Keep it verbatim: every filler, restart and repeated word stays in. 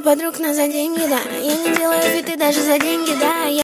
подруг, но за деньги, да. Я не делаю вид и даже за деньги, да. Я